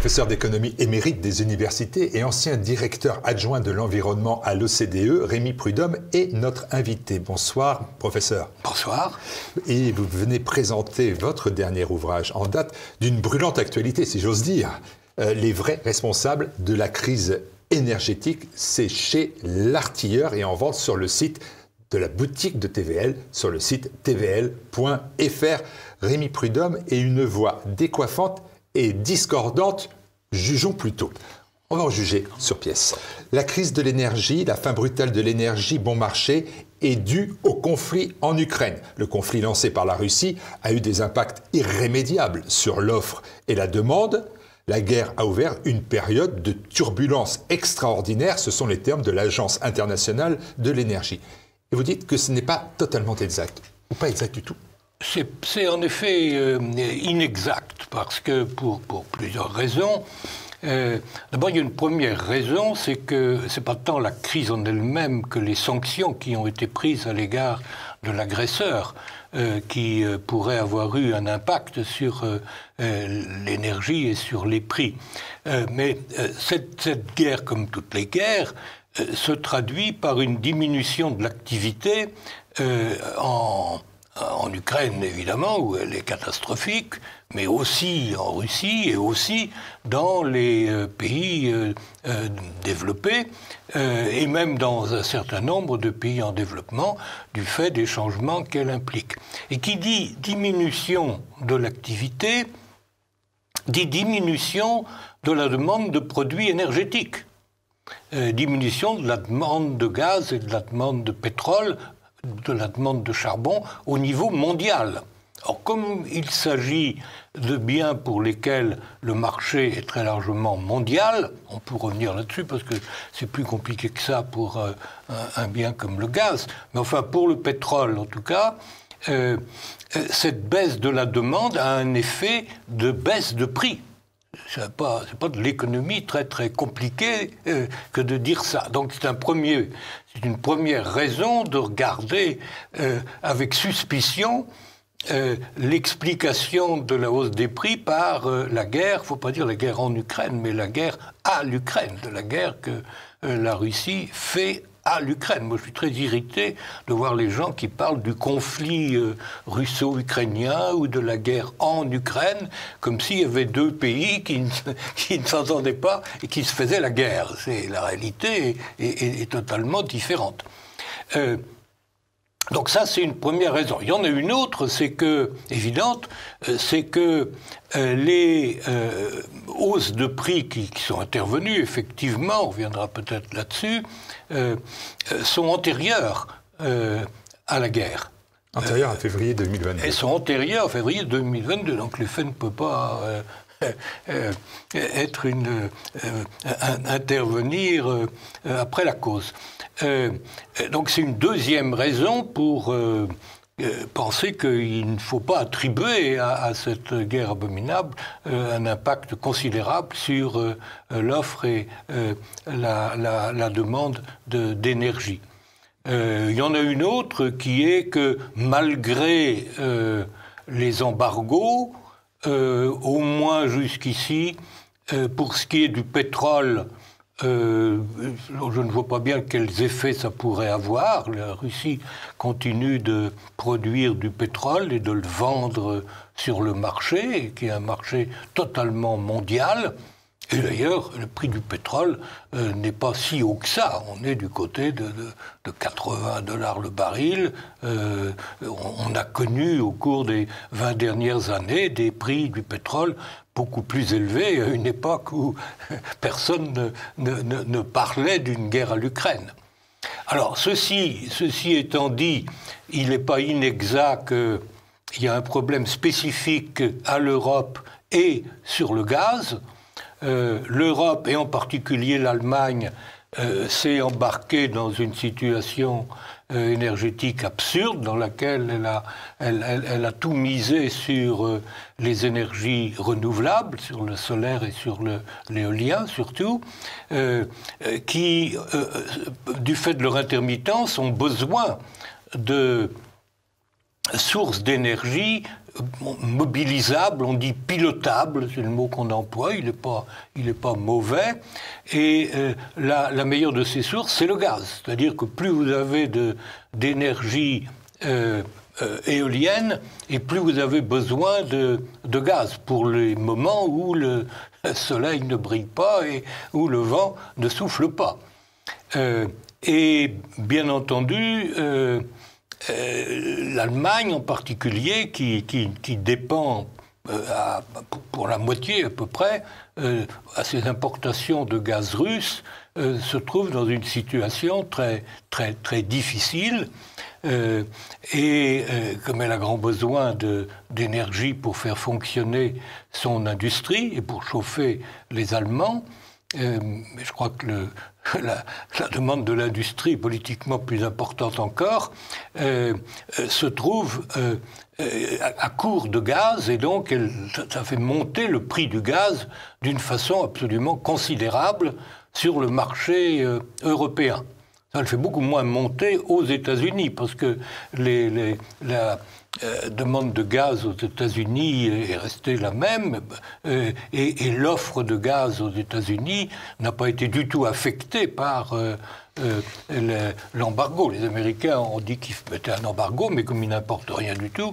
professeur d'économie émérite des universités et ancien directeur adjoint de l'environnement à l'OCDE, Rémi Prudhomme est notre invité. Bonsoir, professeur. Bonsoir. Et vous venez présenter votre dernier ouvrage en date d'une brûlante actualité, si j'ose dire. Les vrais responsables de la crise énergétique, c'est chez l'Artilleur et en vente sur le site de la boutique de TVL, sur le site tvl.fr. Rémi Prudhomme est une voix décoiffante et discordante, jugeons plutôt. On va en juger sur pièce. La crise de l'énergie, la fin brutale de l'énergie bon marché est due au conflit en Ukraine. Le conflit lancé par la Russie a eu des impacts irrémédiables sur l'offre et la demande. La guerre a ouvert une période de turbulence extraordinaire, ce sont les termes de l'Agence internationale de l'énergie. Et vous dites que ce n'est pas totalement exact, ou pas exact du tout. C'est en effet inexact, parce que pour plusieurs raisons. D'abord, il y a une première raison, c'est que ce n'est pas tant la crise en elle-même que les sanctions qui ont été prises à l'égard de l'agresseur qui pourraient avoir eu un impact sur l'énergie et sur les prix. Mais cette guerre, comme toutes les guerres, se traduit par une diminution de l'activité en Ukraine, évidemment, où elle est catastrophique, mais aussi en Russie et aussi dans les pays développés et même dans un certain nombre de pays en développement du fait des changements qu'elle implique. Et qui dit diminution de l'activité, dit diminution de la demande de produits énergétiques. Diminution de la demande de gaz et de la demande de pétrole, de la demande de charbon au niveau mondial. Or, comme il s'agit de biens pour lesquels le marché est très largement mondial, on peut revenir là-dessus parce que c'est plus compliqué que ça pour un bien comme le gaz, mais enfin pour le pétrole en tout cas, cette baisse de la demande a un effet de baisse de prix. C'est pas de l'économie très très compliquée que de dire ça. Donc c'est une première raison de regarder avec suspicion l'explication de la hausse des prix par la guerre, il ne faut pas dire la guerre en Ukraine, mais la guerre à l'Ukraine, de la guerre que la Russie fait à l'Ukraine. Moi, je suis très irrité de voir les gens qui parlent du conflit russo-ukrainien ou de la guerre en Ukraine, comme s'il y avait deux pays qui ne s'entendaient pas et qui se faisaient la guerre. La réalité est totalement différente. Donc ça, c'est une première raison. Il y en a une autre, évidente, c'est que les hausses de prix qui sont intervenues, effectivement, on reviendra peut-être là-dessus, sont antérieures à la guerre. Antérieures à février 2022. Elles sont antérieures à février 2022, donc l'effet ne peut pas intervenir après la cause. Donc c'est une deuxième raison pour penser qu'il ne faut pas attribuer à cette guerre abominable un impact considérable sur l'offre et la demande d'énergie. Il y en a une autre qui est que malgré les embargos, au moins jusqu'ici, pour ce qui est du pétrole, je ne vois pas bien quels effets ça pourrait avoir. La Russie continue de produire du pétrole et de le vendre sur le marché, qui est un marché totalement mondial. Et d'ailleurs, le prix du pétrole n'est pas si haut que ça. On est du côté de $80 le baril. On a connu au cours des 20 dernières années des prix du pétrole beaucoup plus élevés à une époque où personne ne parlait d'une guerre à l'Ukraine. Alors, ceci étant dit, il n'est pas inexact qu'il y a un problème spécifique à l'Europe et sur le gaz. L'Europe, et en particulier l'Allemagne, s'est embarquée dans une situation énergétique absurde dans laquelle elle a tout misé sur les énergies renouvelables, sur le solaire et sur l'éolien surtout, qui, du fait de leur intermittence, ont besoin source d'énergie mobilisable, on dit pilotable, c'est le mot qu'on emploie, il n'est pas mauvais. Et la meilleure de ces sources, c'est le gaz. C'est-à-dire que plus vous avez d'énergie éolienne, et plus vous avez besoin de gaz pour les moments où le soleil ne brille pas et où le vent ne souffle pas. Et bien entendu, l'Allemagne en particulier, qui dépend pour la moitié à peu près à ses importations de gaz russe, se trouve dans une situation très, très, très difficile. Et comme elle a grand besoin d'énergie pour faire fonctionner son industrie et pour chauffer les Allemands, je crois que la demande de l'industrie est politiquement plus importante encore, se trouve à court de gaz, et donc ça fait monter le prix du gaz d'une façon absolument considérable sur le marché européen. Ça le fait beaucoup moins monter aux États-Unis, parce que la demande de gaz aux États-Unis est restée la même, et l'offre de gaz aux États-Unis n'a pas été du tout affectée par l'embargo. Les Américains ont dit qu'ils mettaient un embargo, mais comme ils n'importent rien du tout,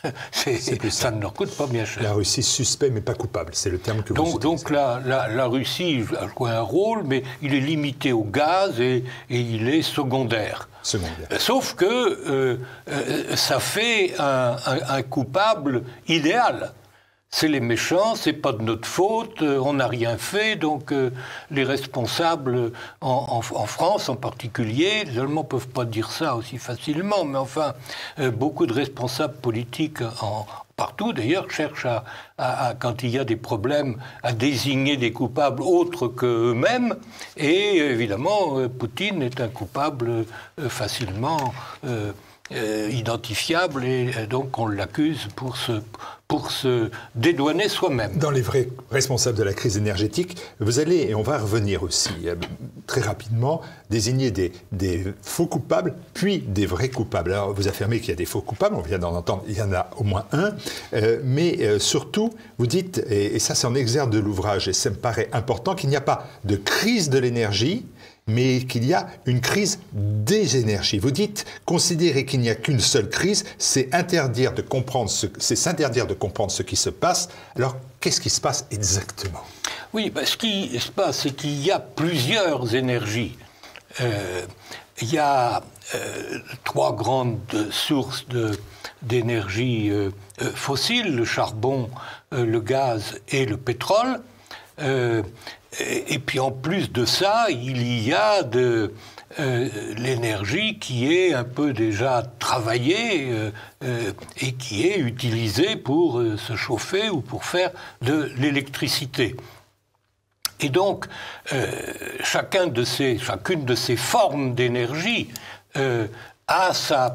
ça ne leur coûte pas bien cher. La Russie suspect mais pas coupable, c'est le terme que vous utilisez. Donc la Russie a joué un rôle, mais il est limité au gaz et il est secondaire. Sauf que ça fait un coupable idéal. C'est les méchants, c'est pas de notre faute, on n'a rien fait, donc les responsables en France en particulier, les Allemands ne peuvent pas dire ça aussi facilement, mais enfin, beaucoup de responsables politiques partout d'ailleurs cherchent quand il y a des problèmes, à désigner des coupables autres qu'eux-mêmes, et évidemment, Poutine est un coupable facilement identifiable, et donc on l'accuse pour se dédouaner soi-même. Dans les vrais responsables de la crise énergétique, vous allez, et on va revenir aussi très rapidement, désigner des faux coupables, puis des vrais coupables. Alors vous affirmez qu'il y a des faux coupables, on vient d'en entendre, il y en a au moins un, mais surtout, vous dites, et ça c'est en exergue de l'ouvrage, et ça me paraît important, qu'il n'y a pas de crise de l'énergie, mais qu'il y a une crise des énergies. Vous dites, considérer qu'il n'y a qu'une seule crise, c'est s'interdire de comprendre ce qui se passe. Alors, qu'est-ce qui se passe exactement? Oui, ce qui se passe, c'est qu'il y a plusieurs énergies. Il y a trois grandes sources d'énergie fossile, le charbon, le gaz et le pétrole. Et puis en plus de ça, il y a l'énergie qui est un peu déjà travaillée et qui est utilisée pour se chauffer ou pour faire de l'électricité. Et donc, chacune de ces formes d'énergie a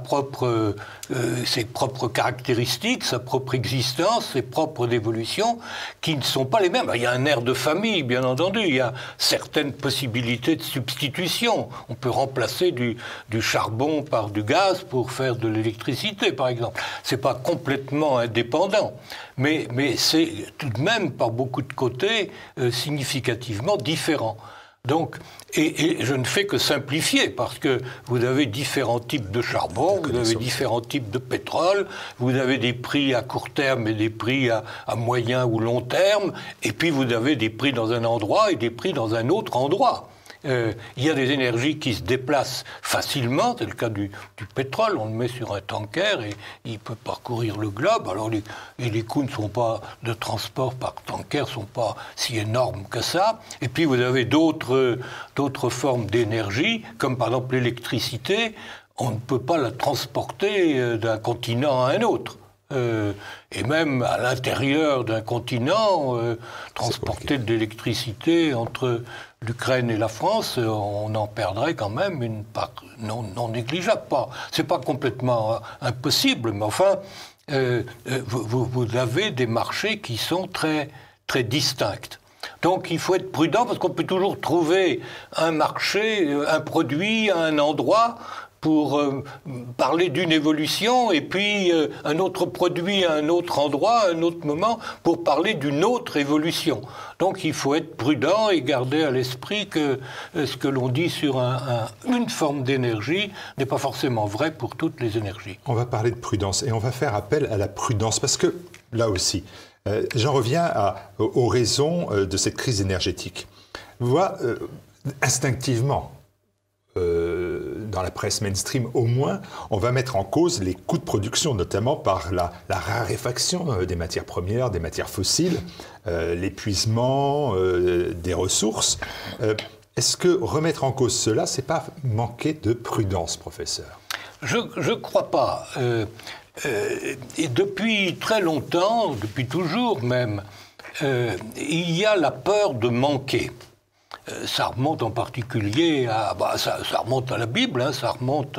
ses propres caractéristiques, sa propre existence, ses propres évolutions, qui ne sont pas les mêmes. Il y a un air de famille, bien entendu, il y a certaines possibilités de substitution. On peut remplacer du charbon par du gaz pour faire de l'électricité, par exemple. C'est pas complètement indépendant, mais c'est tout de même, par beaucoup de côtés, significativement différent. Donc, et je ne fais que simplifier, parce que vous avez différents types de charbon, vous avez différents types de pétrole, vous avez des prix à court terme et des prix à moyen ou long terme, et puis vous avez des prix dans un endroit et des prix dans un autre endroit. Il y a des énergies qui se déplacent facilement, c'est le cas du pétrole, on le met sur un tanker et il peut parcourir le globe. Alors les coûts de transport par tanker ne sont pas si énormes que ça. Et puis vous avez d'autres formes d'énergie, comme par exemple l'électricité, on ne peut pas la transporter d'un continent à un autre. Et même à l'intérieur d'un continent, transporter de l'électricité entre l'Ukraine et la France, on en perdrait quand même une part non négligeable. C'est pas complètement impossible, mais enfin, vous avez des marchés qui sont très, très distincts. Donc il faut être prudent, parce qu'on peut toujours trouver un marché, un produit à un endroit pour parler d'une évolution, et puis un autre produit à un autre endroit, à un autre moment, pour parler d'une autre évolution. Donc il faut être prudent et garder à l'esprit que ce que l'on dit sur une forme d'énergie n'est pas forcément vrai pour toutes les énergies. On va parler de prudence et on va faire appel à la prudence parce que, là aussi, j'en reviens aux raisons de cette crise énergétique. Vous voyez, instinctivement, dans la presse mainstream au moins, on va mettre en cause les coûts de production, notamment par la raréfaction des matières premières, des matières fossiles, l'épuisement des ressources. Est-ce que remettre en cause cela, c'est pas manquer de prudence, professeur? Je crois pas. Et depuis très longtemps, depuis toujours même, il y a la peur de manquer. Ça remonte en particulier à... ça remonte à la Bible, hein, ça remonte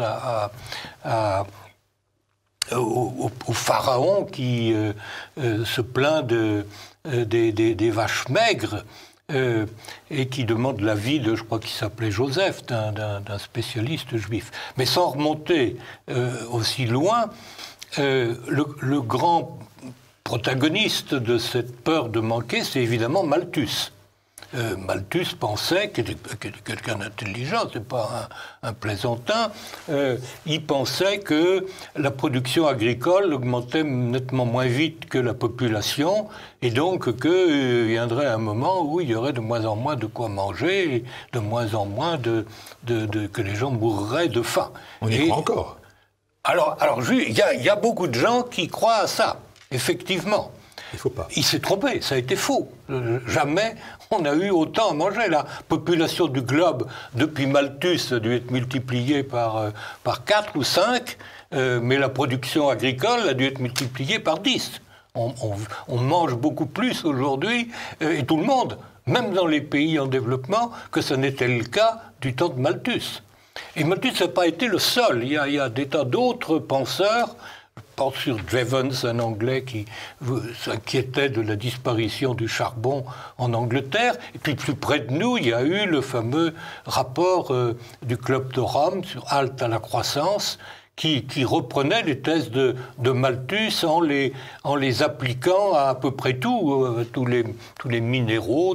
au pharaon qui se plaint des vaches maigres et qui demande l'avis de, je crois qu'il s'appelait Joseph, d'un spécialiste juif. Mais sans remonter aussi loin, le grand protagoniste de cette peur de manquer, c'est évidemment Malthus. Malthus pensait, qu'il était quelqu'un d'intelligent, c'est pas un plaisantin, il pensait que la production agricole augmentait nettement moins vite que la population, et donc qu'il viendrait un moment où il y aurait de moins en moins de quoi manger, et de moins en moins que les gens mourraient de faim. On y croit encore. Alors il y a beaucoup de gens qui croient à ça, effectivement. Il faut pas. Il s'est trompé, ça a été faux. Jamais on a eu autant à manger. La population du globe, depuis Malthus, a dû être multipliée par 4 ou 5, mais la production agricole a dû être multipliée par 10. On mange beaucoup plus aujourd'hui, et tout le monde, même dans les pays en développement, que ce n'était le cas du temps de Malthus. Et Malthus n'a pas été le seul. Il y a des tas d'autres penseurs. Je pense sur Jevons, un Anglais qui s'inquiétait de la disparition du charbon en Angleterre. Et puis plus près de nous, il y a eu le fameux rapport du Club de Rome sur Halte à la croissance, qui reprenait les thèses de Malthus en les appliquant à peu près tout, tous les minéraux,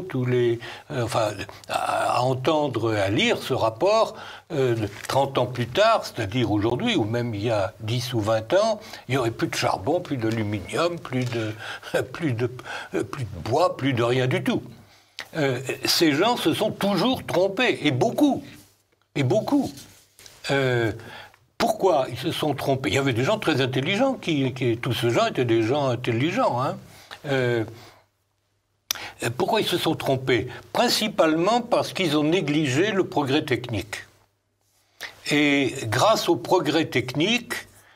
à entendre, à lire ce rapport 30 ans plus tard, c'est-à-dire aujourd'hui, ou même il y a 10 ou 20 ans, il n'y aurait plus de charbon, plus d'aluminium, plus de bois, plus de rien du tout. Ces gens se sont toujours trompés, et beaucoup. Pourquoi ils se sont trompés? Il y avait des gens très intelligents, tous ces gens étaient des gens intelligents. Hein. Pourquoi ils se sont trompés? Principalement parce qu'ils ont négligé le progrès technique. Et grâce au progrès technique,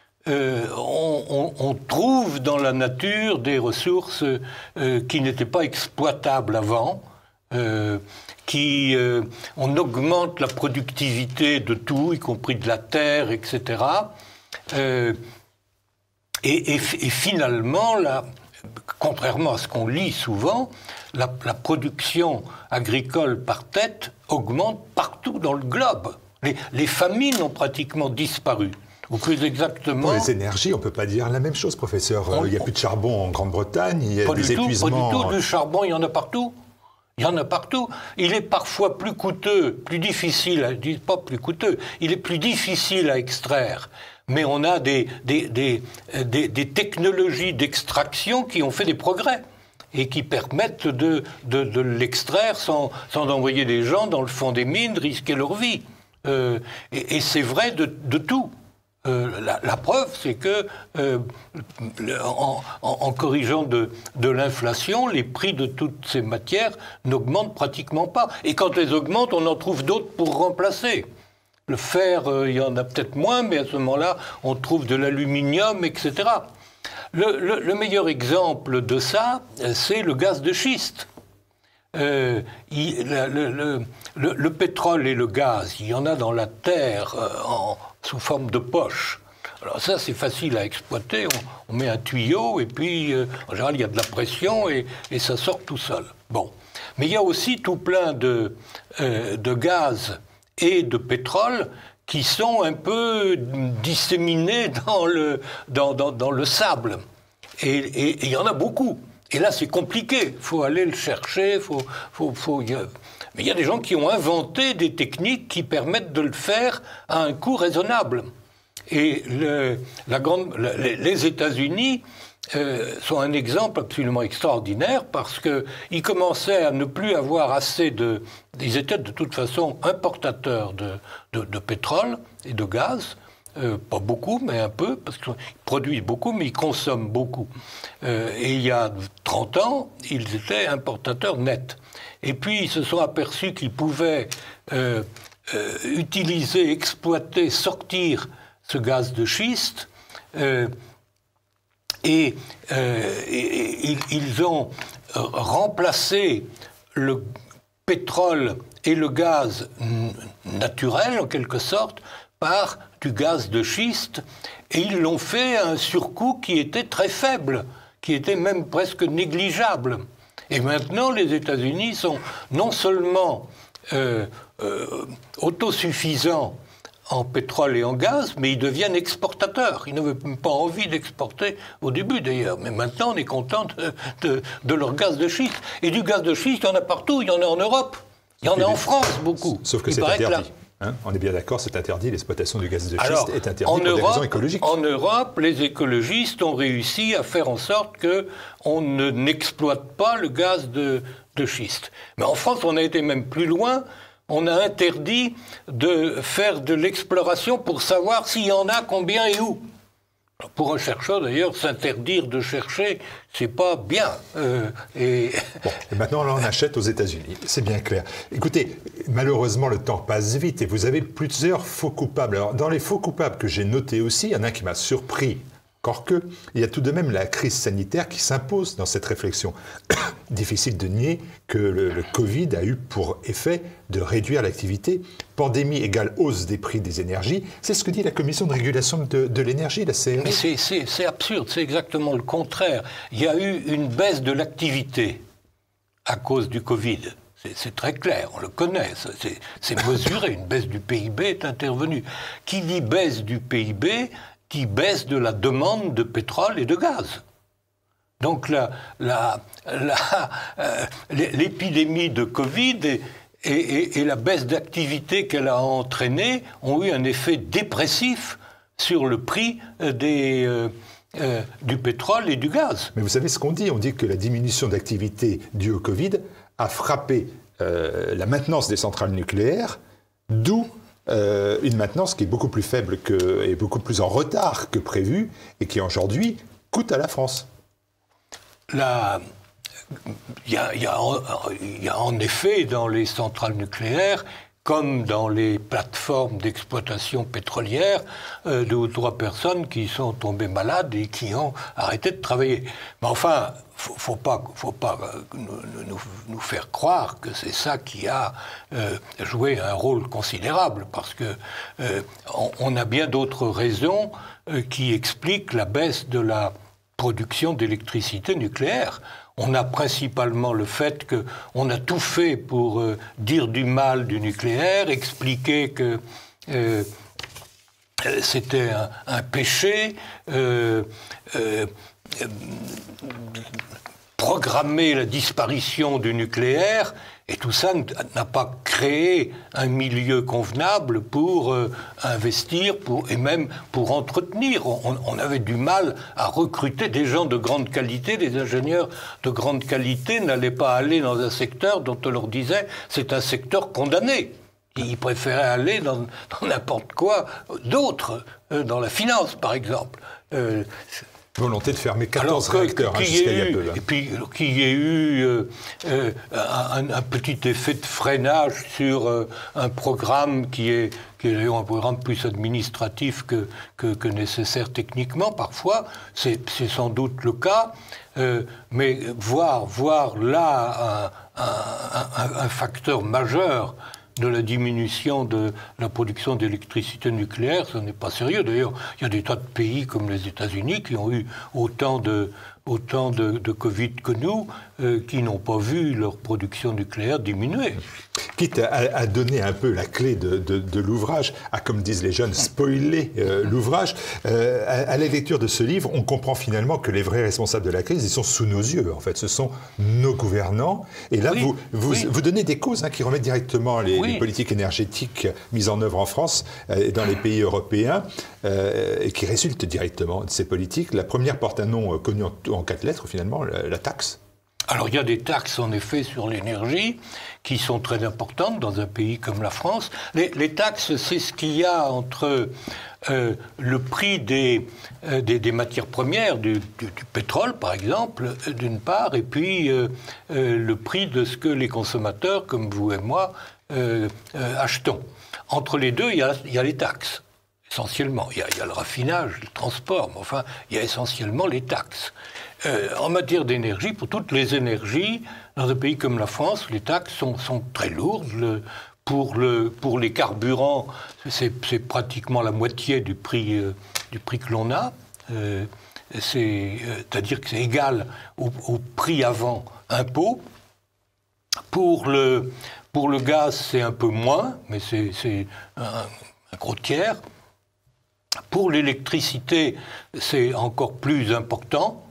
on trouve dans la nature des ressources qui n'étaient pas exploitables avant, on augmente la productivité de tout, y compris de la terre, etc. Et finalement, contrairement à ce qu'on lit souvent, la production agricole par tête augmente partout dans le globe. Les famines ont pratiquement disparu. Ou plus exactement... Pour les énergies, on ne peut pas dire la même chose, professeur. Il n'y a plus de charbon en Grande-Bretagne, il y a des épuisements... Pas du tout, du charbon, il y en a partout. Il y en a partout. Il est parfois plus coûteux, plus difficile, je dis pas plus coûteux, il est plus difficile à extraire. Mais on a des technologies d'extraction qui ont fait des progrès et qui permettent de l'extraire sans envoyer des gens dans le fond des mines risquer leur vie. Et c'est vrai de tout. La preuve, c'est que en corrigeant de l'inflation, les prix de toutes ces matières n'augmentent pratiquement pas. Et quand elles augmentent, on en trouve d'autres pour remplacer. Le fer, il y en a peut-être moins, mais à ce moment-là, on trouve de l'aluminium, etc. Le meilleur exemple de ça, c'est le gaz de schiste. Le pétrole et le gaz, il y en a dans la terre sous forme de poche. Alors ça, c'est facile à exploiter. On met un tuyau et puis, en général, il y a de la pression et ça sort tout seul. Bon. Mais il y a aussi tout plein de gaz et de pétrole qui sont un peu disséminés dans le sable. Et il y en a beaucoup. Et là, c'est compliqué. Il faut aller le chercher. Mais il y a des gens qui ont inventé des techniques qui permettent de le faire à un coût raisonnable. Et les États-Unis sont un exemple absolument extraordinaire parce qu'ils commençaient à ne plus avoir assez de... Ils étaient de toute façon importateurs de pétrole et de gaz. Pas beaucoup, mais un peu, parce qu'ils produisent beaucoup, mais ils consomment beaucoup. Et il y a 30 ans, ils étaient importateurs nets. Et puis, ils se sont aperçus qu'ils pouvaient utiliser, exploiter, sortir ce gaz de schiste. Et ils ont remplacé le pétrole et le gaz naturel, en quelque sorte, par du gaz de schiste, et ils l'ont fait à un surcoût qui était très faible, qui était même presque négligeable. Et maintenant, les États-Unis sont non seulement autosuffisants en pétrole et en gaz, mais ils deviennent exportateurs. Ils n'avaient même pas envie d'exporter au début d'ailleurs, mais maintenant on est content de leur gaz de schiste. Et du gaz de schiste, il y en a partout, il y en a en Europe, il y en a en France beaucoup. Sauf que c'est interdit. Hein, on est bien d'accord, c'est interdit, l'exploitation du gaz de schiste est interdite pour des raisons écologiques. En Europe, les écologistes ont réussi à faire en sorte qu'on n'exploite pas le gaz de schiste. Mais en France, on a été même plus loin. On a interdit de faire de l'exploration pour savoir s'il y en a, combien et où. Alors pour un chercheur, d'ailleurs, s'interdire de chercher, c'est pas bien. Bon, et maintenant, là, on achète aux États-Unis. C'est bien clair. Écoutez, malheureusement, le temps passe vite et vous avez plusieurs faux coupables. Alors, dans les faux coupables que j'ai notés aussi, il y en a un qui m'a surpris. Encore que, il y a tout de même la crise sanitaire qui s'impose dans cette réflexion. Difficile de nier que le Covid a eu pour effet de réduire l'activité. Pandémie égale hausse des prix des énergies. C'est ce que dit la Commission de régulation de l'énergie, la CRE. Mais c'est absurde, c'est exactement le contraire. Il y a eu une baisse de l'activité à cause du Covid. C'est très clair, on le connaît, c'est mesuré. Une baisse du PIB est intervenue. Qui dit baisse du PIB qui baisse de la demande de pétrole et de gaz. Donc l'épidémie de Covid et la baisse d'activité qu'elle a entraînée ont eu un effet dépressif sur le prix du pétrole et du gaz. Mais vous savez ce qu'on dit? On dit que la diminution d'activité due au Covid a frappé la maintenance des centrales nucléaires, d'où une maintenance qui est beaucoup plus faible et beaucoup plus en retard que prévu et qui aujourd'hui coûte à la France. Il y a en effet dans les centrales nucléaires, comme dans les plateformes d'exploitation pétrolière, 2 ou 3 personnes qui sont tombées malades et qui ont arrêté de travailler. Mais enfin, faut pas nous faire croire que c'est ça qui a joué un rôle considérable, parce que on a bien d'autres raisons qui expliquent la baisse de la production d'électricité nucléaire. On a principalement le fait qu'on a tout fait pour dire du mal du nucléaire, expliquer que c'était un péché, programmer la disparition du nucléaire, et tout ça n'a pas créé un milieu convenable pour investir et même pour entretenir. On avait du mal à recruter des gens de grande qualité, des ingénieurs de grande qualité n'allaient pas aller dans un secteur dont on leur disait c'est un secteur condamné. Ils préféraient aller dans n'importe quoi d'autre, dans la finance par exemple. Volonté de fermer 14 réacteurs jusqu'à il y a peu. Là. Et puis qu'il y ait eu un petit effet de freinage sur un programme qui est un programme plus administratif que nécessaire techniquement parfois, c'est sans doute le cas, mais voir là un facteur majeur de la diminution de la production d'électricité nucléaire, ce n'est pas sérieux. D'ailleurs, il y a des tas de pays comme les États-Unis qui ont eu autant de Covid que nous, qui n'ont pas vu leur production nucléaire diminuer. Quitte à donner un peu la clé de l'ouvrage, à, comme disent les jeunes, spoiler l'ouvrage, à la lecture de ce livre, on comprend finalement que les vrais responsables de la crise, ils sont sous nos yeux. En fait, ce sont nos gouvernants. Et là, vous donnez des causes qui remettent directement les politiques énergétiques mises en œuvre en France et dans les pays européens, et qui résultent directement de ces politiques. La première porte un nom connu en 4 lettres, finalement, la taxe. Alors il y a des taxes en effet sur l'énergie qui sont très importantes dans un pays comme la France. Les taxes, c'est ce qu'il y a entre le prix des matières premières, du pétrole par exemple, d'une part, et puis le prix de ce que les consommateurs, comme vous et moi, achetons. Entre les deux, il y a les taxes, essentiellement. Il y a le raffinage, le transport, mais enfin, il y a essentiellement les taxes. En matière d'énergie, pour toutes les énergies, dans un pays comme la France, les taxes sont très lourdes. Pour les carburants, c'est pratiquement la moitié du prix que l'on a. C'est-à-dire que c'est égal au prix avant impôt. Pour le gaz, c'est un peu moins, mais c'est un gros tiers. Pour l'électricité, c'est encore plus important.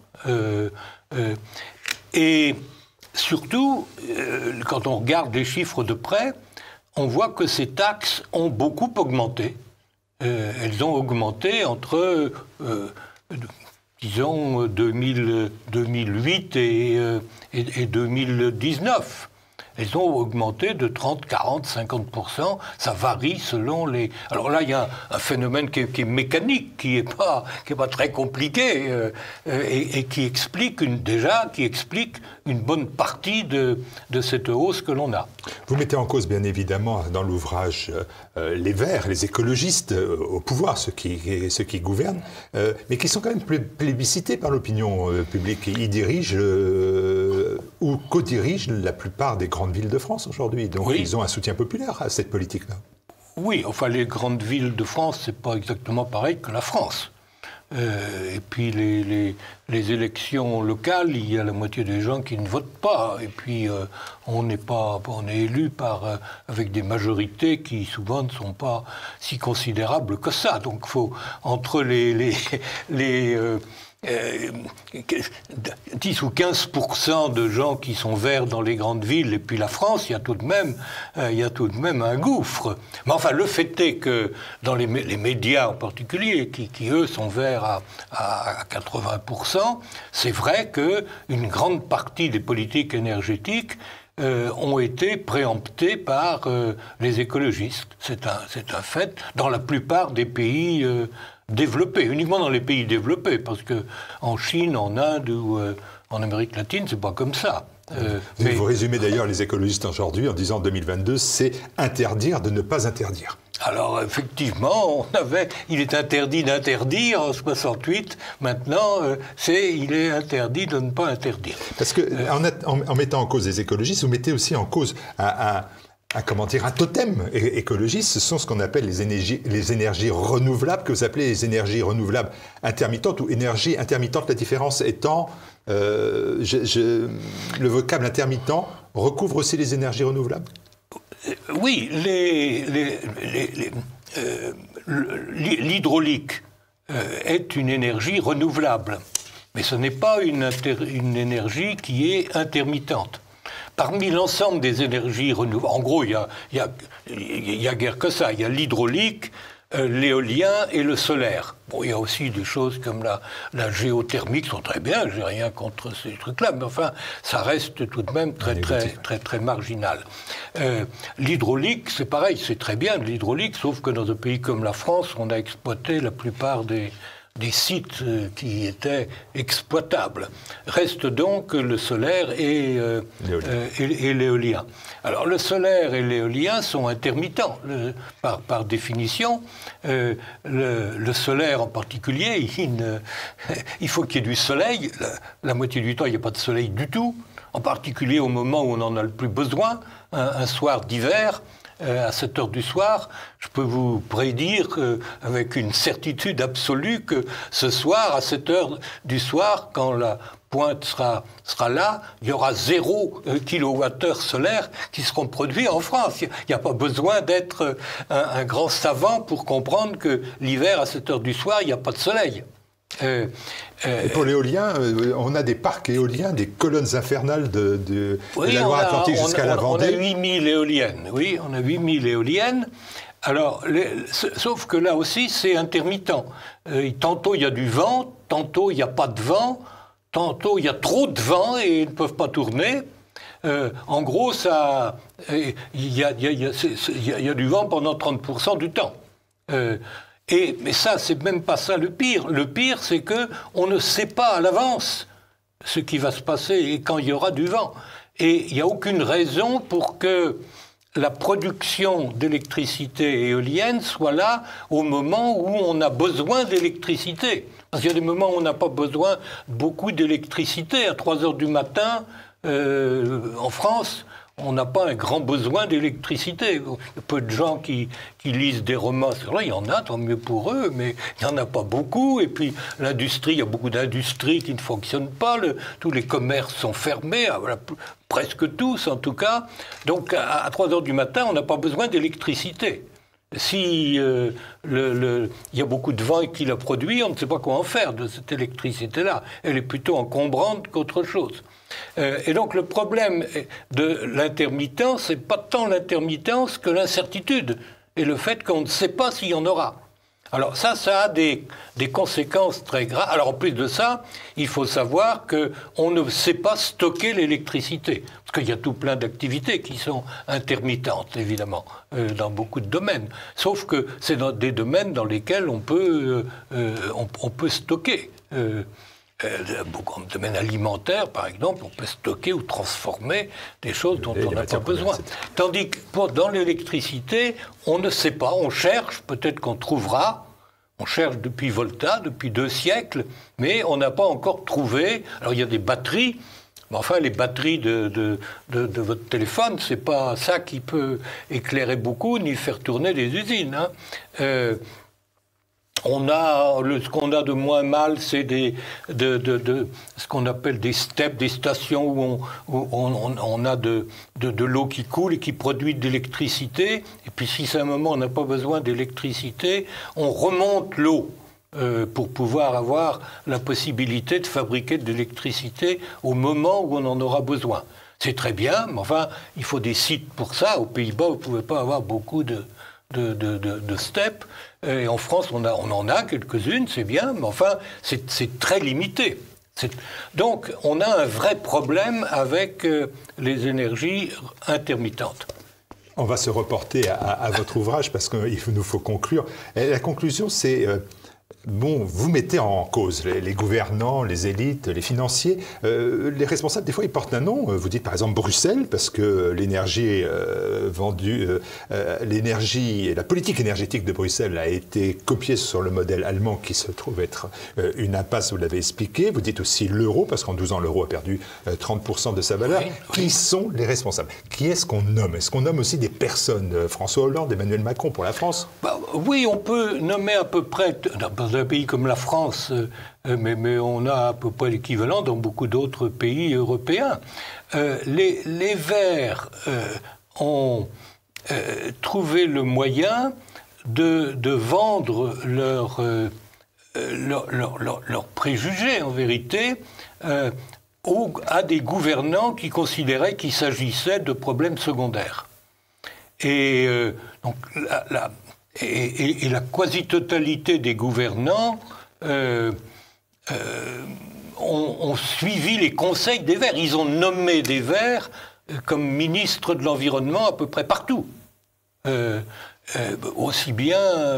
Et surtout, quand on regarde les chiffres de près, on voit que ces taxes ont beaucoup augmenté. Elles ont augmenté entre, disons, 2008 et 2019. Elles ont augmenté de 30, 40, 50%. Ça varie selon les... Alors là, il y a un phénomène qui est mécanique, qui est pas très compliqué, et qui explique une bonne partie de cette hausse que l'on a. Vous mettez en cause, bien évidemment, dans l'ouvrage, les Verts, les écologistes au pouvoir, ceux qui gouvernent, mais qui sont quand même plébiscités par l'opinion publique. Ils dirigent ou co-dirigent la plupart des grandes villes de France aujourd'hui. Donc ils ont un soutien populaire à cette politique-là. Oui, enfin les grandes villes de France, c'est pas exactement pareil que la France. Et puis les élections locales, il y a la moitié des gens qui ne votent pas. Et puis on est élu avec des majorités qui souvent ne sont pas si considérables que ça. Donc faut entre les 10 ou 15% de gens qui sont verts dans les grandes villes, et puis la France, il y a tout de même un gouffre. Mais enfin, le fait est que dans les médias en particulier, qui eux sont verts à 80%, c'est vrai qu'une grande partie des politiques énergétiques ont été préemptées par les écologistes. C'est un fait dans la plupart des pays développés, uniquement dans les pays développés, parce qu'en Chine, en Inde ou en Amérique latine, c'est pas comme ça. Mais vous résumez d'ailleurs les écologistes aujourd'hui en disant 2022, c'est interdire de ne pas interdire. Alors effectivement, il est interdit d'interdire en 68. Maintenant, il est interdit de ne pas interdire. Parce que en mettant en cause les écologistes, vous mettez aussi en cause un totem écologiste. Ce sont ce qu'on appelle les énergies renouvelables, que vous appelez les énergies renouvelables intermittentes ou énergie intermittente. La différence étant, le vocable intermittent recouvre aussi les énergies renouvelables. Oui, l'hydraulique est une énergie renouvelable, mais ce n'est pas une énergie qui est intermittente. Parmi l'ensemble des énergies renouvelables, en gros, il y a guère que ça. Il y a l'hydraulique, l'éolien et le solaire. Bon, il y a aussi des choses comme la géothermie qui sont très bien, j'ai rien contre ces trucs-là, mais enfin, ça reste tout de même très marginal. L'hydraulique, c'est pareil, c'est très bien de l'hydraulique, sauf que dans un pays comme la France, on a exploité la plupart des sites qui étaient exploitables. Reste donc le solaire et l'éolien. Alors le solaire et l'éolien sont intermittents par définition. Le solaire en particulier, il faut qu'il y ait du soleil. La moitié du temps, il n'y a pas de soleil du tout, en particulier au moment où on en a le plus besoin, un soir d'hiver. à 7 heures du soir, je peux vous prédire avec une certitude absolue que ce soir, à 7 heures du soir, quand la pointe sera là, il y aura 0 kWh solaire qui seront produits en France. Il n'y a pas besoin d'être un grand savant pour comprendre que l'hiver, à 7 heures du soir, il n'y a pas de soleil. Et pour l'éolien, on a des parcs éoliens, des colonnes infernales de la Loire-Atlantique jusqu'à la Vendée. On a 8000 éoliennes, oui, on a 8000 éoliennes. Alors, sauf que là aussi, c'est intermittent. Tantôt, il y a du vent, tantôt, il n'y a pas de vent, tantôt, il y a trop de vent et ils ne peuvent pas tourner. En gros, il y a du vent pendant 30% du temps. Mais ça, c'est même pas ça le pire. Le pire, c'est qu'on ne sait pas à l'avance ce qui va se passer et quand il y aura du vent. Et il n'y a aucune raison pour que la production d'électricité éolienne soit là au moment où on a besoin d'électricité. Parce qu'il y a des moments où on n'a pas besoin beaucoup d'électricité. À 3 heures du matin, en France, on n'a pas un grand besoin d'électricité. Il y a peu de gens qui lisent des romans sur là, il y en a, tant mieux pour eux, mais il n'y en a pas beaucoup. Et puis l'industrie, il y a beaucoup d'industries qui ne fonctionnent pas, tous les commerces sont fermés, presque tous en tout cas. Donc à 3 heures du matin, on n'a pas besoin d'électricité. Si il y a beaucoup de vent et qu'il a produit, on ne sait pas quoi en faire de cette électricité-là. Elle est plutôt encombrante qu'autre chose. Et donc le problème de l'intermittence, c'est pas tant l'intermittence que l'incertitude et le fait qu'on ne sait pas s'il y en aura. Alors ça a des conséquences très graves. Alors en plus de ça, il faut savoir qu'on ne sait pas stocker l'électricité. Parce qu'il y a tout plein d'activités qui sont intermittentes, évidemment, dans beaucoup de domaines. Sauf que c'est dans des domaines dans lesquels on peut stocker. Beaucoup de domaine alimentaire, par exemple, on peut stocker ou transformer des choses dont on n'a pas besoin. Tandis que dans l'électricité, on ne sait pas, on cherche, peut-être qu'on trouvera, on cherche depuis Volta, depuis 2 siècles, mais on n'a pas encore trouvé. Alors il y a des batteries, mais enfin les batteries de votre téléphone, c'est pas ça qui peut éclairer beaucoup ni faire tourner des usines. Hein. Ce qu'on a de moins mal, c'est ce qu'on appelle des steppes, des stations où on a de l'eau qui coule et qui produit de l'électricité. Et puis si à un moment on n'a pas besoin d'électricité, on remonte l'eau pour pouvoir avoir la possibilité de fabriquer de l'électricité au moment où on en aura besoin. C'est très bien, mais enfin, il faut des sites pour ça. Aux Pays-Bas, vous ne pouvez pas avoir beaucoup de steppes. Et en France, on en a quelques-unes, c'est bien, mais enfin, c'est très limité. Donc, on a un vrai problème avec les énergies intermittentes. On va se reporter à votre ouvrage parce qu'il nous faut conclure. Et la conclusion, c'est... Bon, vous mettez en cause les gouvernants, les élites, les financiers. Les responsables, des fois, ils portent un nom. Vous dites par exemple Bruxelles, parce que l'énergie vendue, l'énergie, la politique énergétique de Bruxelles a été copiée sur le modèle allemand qui se trouve être une impasse, vous l'avez expliqué. Vous dites aussi l'euro, parce qu'en 12 ans, l'euro a perdu 30% de sa valeur. Oui, oui. Qui sont les responsables? Qui est-ce qu'on nomme? Est-ce qu'on nomme aussi des personnes? François Hollande, Emmanuel Macron pour la France? Oui, on peut nommer à peu près... Dans un pays comme la France, mais on a à peu près l'équivalent dans beaucoup d'autres pays européens. Les Verts ont trouvé le moyen de vendre leurs préjugés, en vérité, à des gouvernants qui considéraient qu'il s'agissait de problèmes secondaires. Et donc la quasi-totalité des gouvernants ont suivi les conseils des Verts. Ils ont nommé des Verts comme ministre de l'Environnement à peu près partout. Aussi bien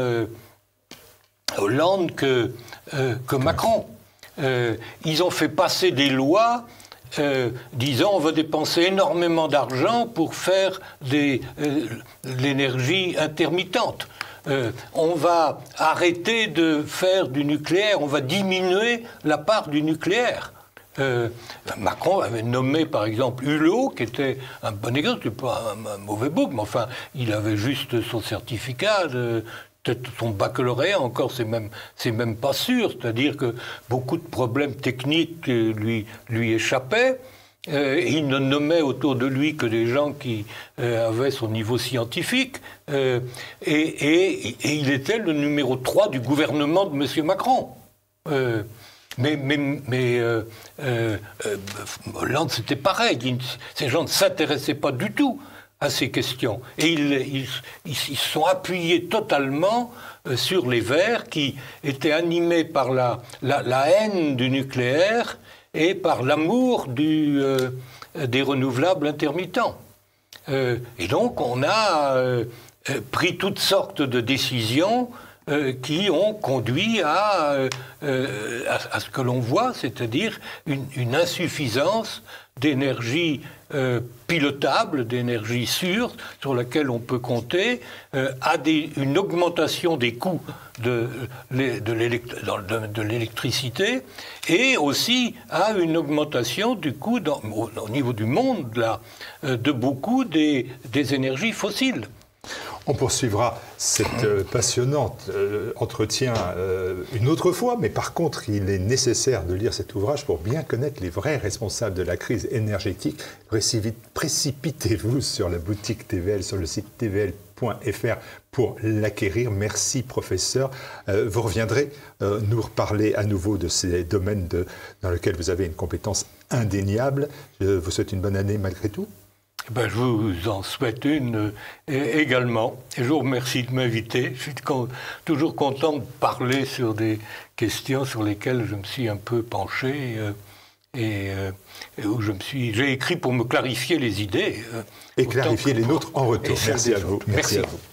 Hollande que Macron. Ils ont fait passer des lois disant on va dépenser énormément d'argent pour faire l'énergie intermittente. On va arrêter de faire du nucléaire, on va diminuer la part du nucléaire. Macron avait nommé, par exemple, Hulot, qui était un bon exemple, pas un mauvais bouc, mais enfin, il avait juste son certificat, peut-être son baccalauréat, encore, c'est même pas sûr. C'est-à-dire que beaucoup de problèmes techniques lui échappaient. Il ne nommait autour de lui que des gens qui avaient son niveau scientifique, et il était le numéro 3 du gouvernement de M. Macron. Mais Hollande, c'était pareil. Ces gens ne s'intéressaient pas du tout à ces questions. Et ils se sont appuyés totalement sur les Verts, qui étaient animés par la haine du nucléaire et par l'amour des renouvelables intermittents. Et donc, on a pris toutes sortes de décisions qui ont conduit à ce que l'on voit, c'est-à-dire une insuffisance d'énergie pilotable, d'énergie sûre, sur laquelle on peut compter, à une augmentation des coûts de l'électricité, et aussi à une augmentation du coût, au niveau du monde, là, de beaucoup des énergies fossiles. On poursuivra cette passionnante entretien une autre fois, mais par contre, il est nécessaire de lire cet ouvrage pour bien connaître les vrais responsables de la crise énergétique. Précipitez-vous sur la boutique TVL, sur le site tvl.fr pour l'acquérir. Merci, professeur. Vous reviendrez nous reparler à nouveau de ces domaines dans lesquels vous avez une compétence indéniable. Je vous souhaite une bonne année malgré tout. Ben, je vous en souhaite une également. Et je vous remercie de m'inviter. Je suis toujours content de parler sur des questions sur lesquelles je me suis un peu penché et où j'ai écrit pour me clarifier les idées. Et clarifier les nôtres en retour. Merci à vous. Merci à vous.